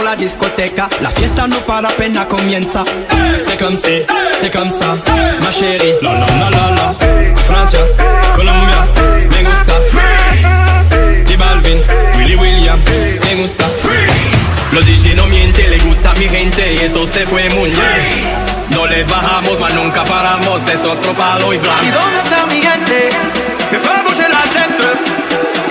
la discoteca. La fiesta no para, apenas comienza. C'est comme si, c'est comme ça, ma chérie. La la la la la. Francia, Colombia, me gusta. Freeze. J Balvin, Willy William, me gusta. Freeze. Los DJ no mienten, le gusta a mi gente y eso se fue muy bien. No le bajamos, mas nunca paramos, es otro palo y blanco. ¿Y dónde está mi gente? Que fue la tête.